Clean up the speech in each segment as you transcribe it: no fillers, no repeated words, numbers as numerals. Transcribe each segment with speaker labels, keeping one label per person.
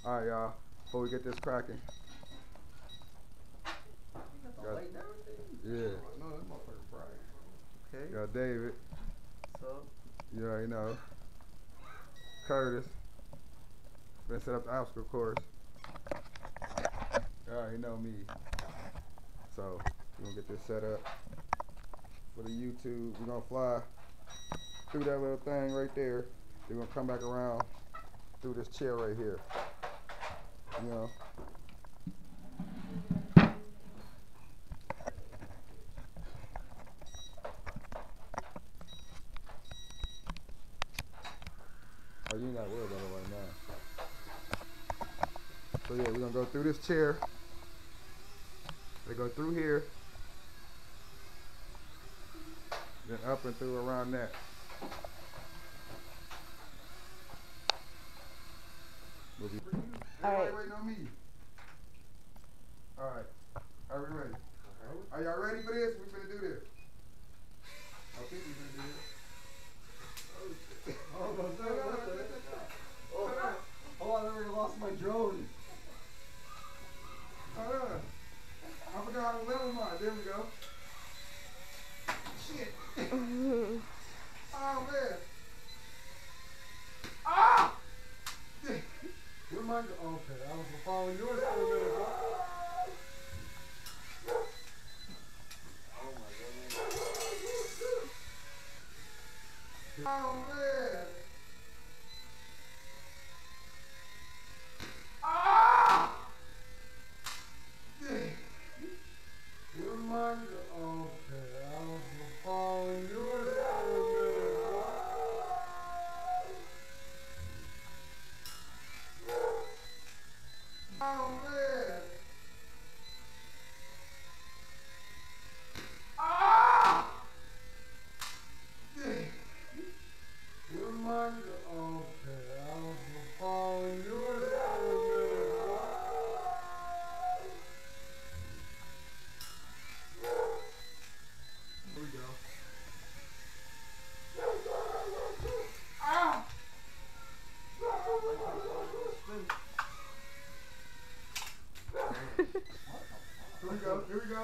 Speaker 1: All right, y'all. Before we get this cracking.
Speaker 2: Got, light and everything?
Speaker 1: Yeah.
Speaker 2: No, that motherfucker bright. Okay.
Speaker 1: Got David.
Speaker 2: What's up?
Speaker 1: You already know. Curtis. Been set up the obstacle course. You already know me. So we're gonna get this set up for the YouTube. We're gonna fly through that little thing right there. Then we're gonna come back around through this chair right here. You know. Oh, you're not worried about it right now. So yeah, we're gonna go through this chair. They go through here. Then up and through around that. We'll be everybody waiting on me. Alright. Are we ready? Are y'all ready for this? We're gonna do this. I think we're gonna do this.
Speaker 2: Oh, I already lost my drone.
Speaker 1: I forgot how to level mine. There we go. Shit. Oh man. Ah!
Speaker 2: Where am I? Okay, I was following yours for a minute. Oh my goodness.
Speaker 1: Oh man. Ah!
Speaker 2: Where am I? Okay, I was following yours for a minute.
Speaker 1: Oh man. Ah!
Speaker 2: Where am I? Okay, I was following yours for a minute.
Speaker 1: Here we go. Ah! Here we go. Here we go.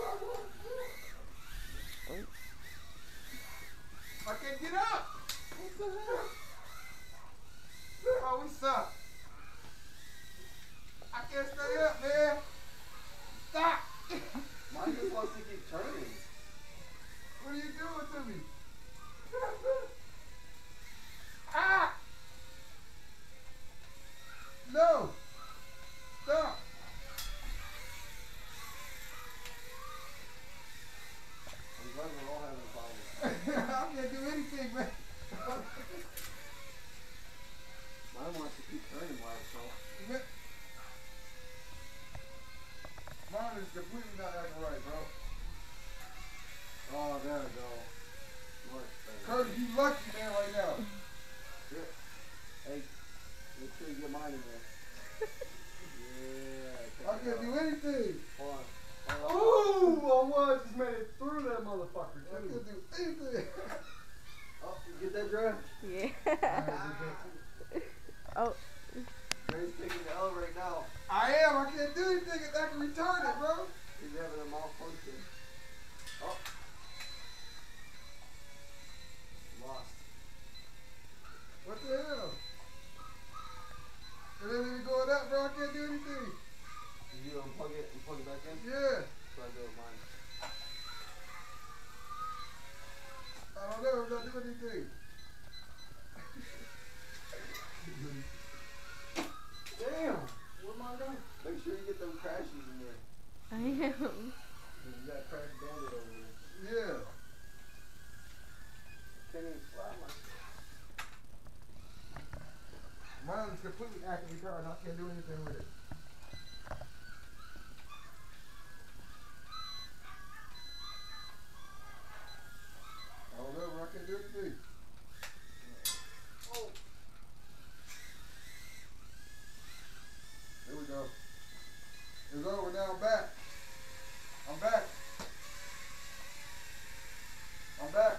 Speaker 1: I can't get up. What the hell? Oh, we suck. I can't stay up, man. Stop.
Speaker 2: Mine just wants to keep turning.
Speaker 1: What are you doing to me? Ah! No! Stop!
Speaker 2: I'm glad we're all having problems.
Speaker 1: I can't do anything, man.
Speaker 2: Mine wants to keep turning by itself.
Speaker 1: Mine is completely not acting right, bro.
Speaker 2: Oh, there we go.
Speaker 1: Curtis, you lucky, man, right now.
Speaker 2: Yeah. Hey, make sure you get mine in there. Yeah.
Speaker 1: I can't do anything.
Speaker 2: Hold on. Ooh, I just made it through that motherfucker,
Speaker 1: I can't do anything.
Speaker 2: Oh, you get that, Dre?
Speaker 3: Yeah. Oh.
Speaker 2: Dre's taking the L right now.
Speaker 1: I am. I can't do anything. I can return it, bro.
Speaker 2: He's having a malfunction. Oh. Lost.
Speaker 1: What the hell? It ain't even going up, bro. I can't do anything.
Speaker 2: Did you unplug it and plug it back in?
Speaker 1: Yeah.
Speaker 2: So I do with mine.
Speaker 1: I don't know. I'm not doing anything.
Speaker 2: Damn! What am I doing? Make sure you get them crashes in there.
Speaker 3: I am.
Speaker 2: You got Crash Bandit over here.
Speaker 1: Yeah.
Speaker 2: Can't even fly myself.
Speaker 1: Mine is completely active retarded. I can't do anything with it. I don't know, bro. I can't do anything.
Speaker 2: Oh.
Speaker 1: Here we go. It's over now. I'm back. I'm back. I'm back.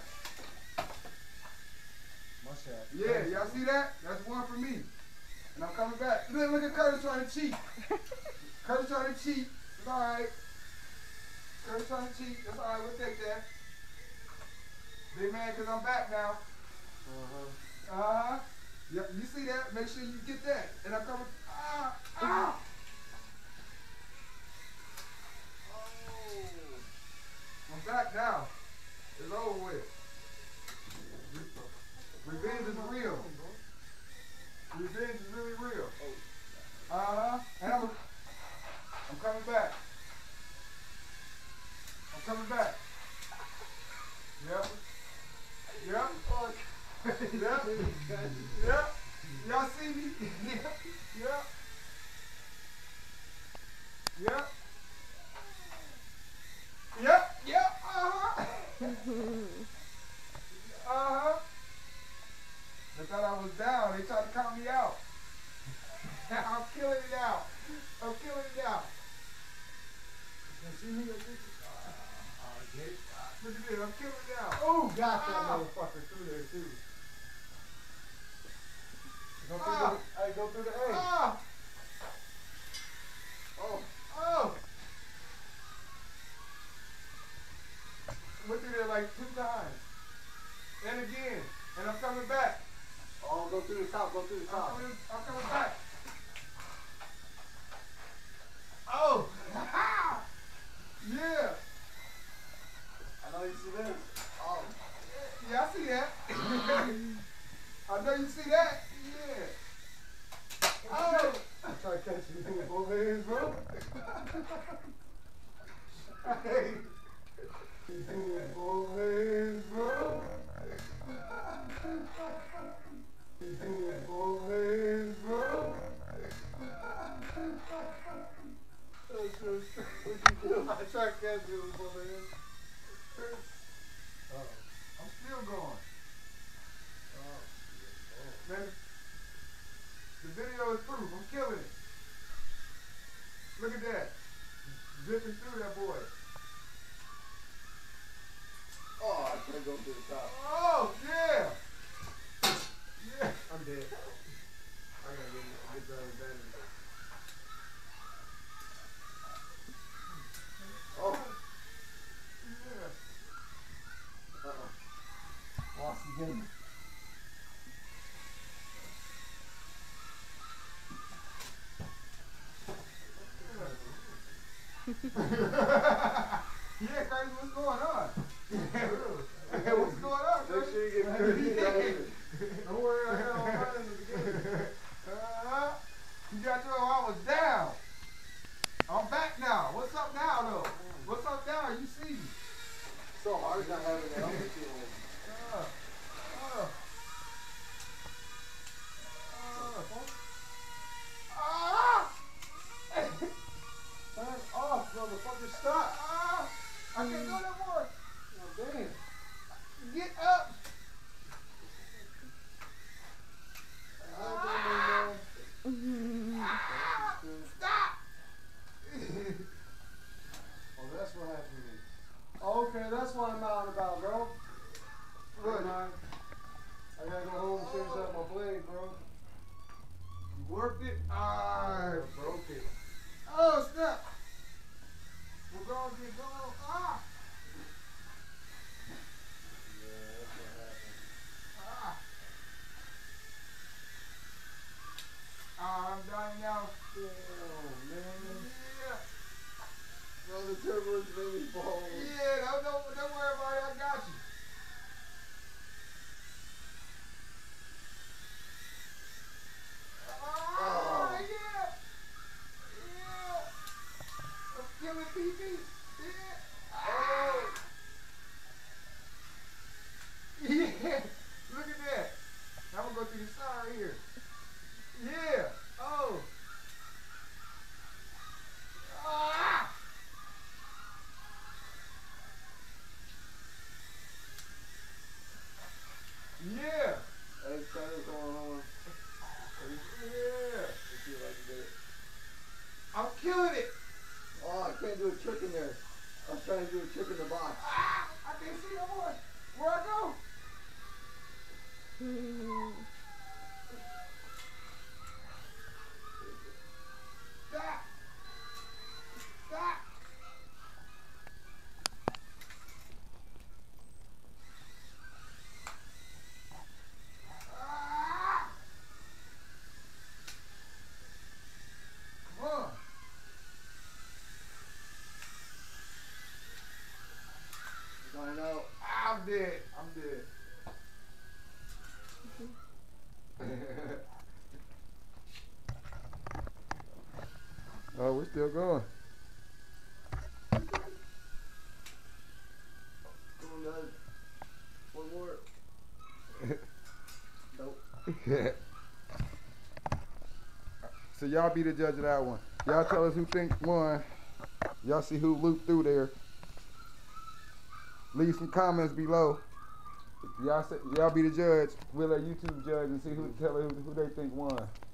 Speaker 2: My shot.
Speaker 1: Yeah, y'all see that? That's one for me. And I'm coming back. Look at Curtis trying to cheat. Curtis trying to cheat. It's alright. Curtis trying to cheat. That's alright. We'll take that. Big man, because I'm back now. Yep, you see that? Make sure you get that. And I'm coming. Oh. I'm back now. It's over with. Revenge is real. Revenge is really real. And I'm coming back. I'm coming back. Yep. Yep. Yep. Yep. Y'all see me? Yep. Yep. Yep. Yep. Yep. They thought I was down. They tried to count me out. I'm killing it out. I'm killing it out. You see me? Look at this. I'm killing it out.
Speaker 2: Oh, got that motherfucker through there too. Go through the A.
Speaker 1: Oh. Went through there like 2 times. And again. And I'm coming back.
Speaker 2: Oh, go through the top. Go through the top.
Speaker 1: I'm coming back. Oh. Yeah.
Speaker 2: I know you see this. Oh.
Speaker 1: Yeah, I see that. I know you see that. Yeah. Oh.
Speaker 2: I try to catch you with both hands, bro.
Speaker 1: Hey.
Speaker 2: You do with both hands, bro. You do with both hands, bro. What you do? I try to catch you with both hands.
Speaker 1: I'm still going. Man, the video is proof. I'm killing it. Look at that. Zipping through that boy.
Speaker 2: Oh, I can't go through the top.
Speaker 1: Oh, yeah. Yeah.
Speaker 2: I'm dead. I gotta get done better. Oh.
Speaker 1: Yeah.
Speaker 2: Lost again.
Speaker 1: Yeah, Curtis, what's going on? What's going on,
Speaker 2: Make
Speaker 1: Curtis?
Speaker 2: sure you get married. Don't worry, I got all mine in the beginning.
Speaker 1: You got your I was down. I'm back now. What's up now, though? What's up now? You see me.
Speaker 2: So hard not having that other feeling. Turn off, motherfucker, stop.
Speaker 1: I can't go no more.
Speaker 2: Oh, damn.
Speaker 1: Get up. Stop.
Speaker 2: Oh, that's what happened to me. Okay, that's what I'm out about, bro.
Speaker 1: What?
Speaker 2: I gotta go home and finish up my blade, bro.
Speaker 1: You worked it?
Speaker 2: I broke it.
Speaker 1: Oh, snap. We're going to get going.
Speaker 2: Yeah, that's what happened.
Speaker 1: I'm dying now.
Speaker 2: Oh, man.
Speaker 1: Yeah.
Speaker 2: Bro, the turbulence made me fall.
Speaker 1: Yeah, don't worry about it. I got you. Yeah. I'm killing PP. Yeah. Yeah. Look at that. Now I'm going to go through the side right here. Yeah. Oh. Yeah.
Speaker 2: Hey, Tyler's going on.
Speaker 1: Yeah.
Speaker 2: Let's see if I can get it.
Speaker 1: I'm killing it.
Speaker 2: Oh, I can't do a trick in there. I was trying to do a trick in the box.
Speaker 1: I can't see no more. Where I go? It's still going.
Speaker 3: One more. Nope.
Speaker 1: So y'all be the judge of that one. Y'all tell us who think won. Y'all see who looped through there. Leave some comments below. Y'all be the judge. We'll let YouTube judge and see who they think won.